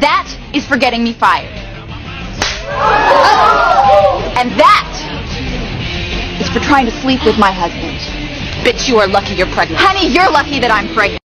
That is for getting me fired. And that is for trying to sleep with my husband. Bitch, you are lucky you're pregnant. Honey, you're lucky that I'm pregnant.